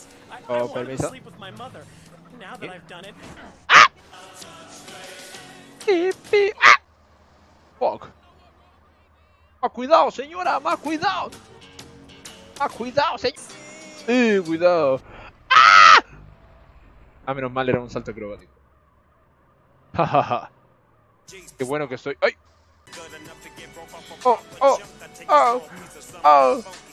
Oh, permiso. ¡Ah! Fuck. Más cuidado, señora, más cuidado. Más cuidado, señor. Cuidado. Ah, menos mal era un salto acrobático. Jajaja. Qué bueno que estoy. ¡Ay! ¡Oh! ¡Oh! ¡Oh! ¡Oh!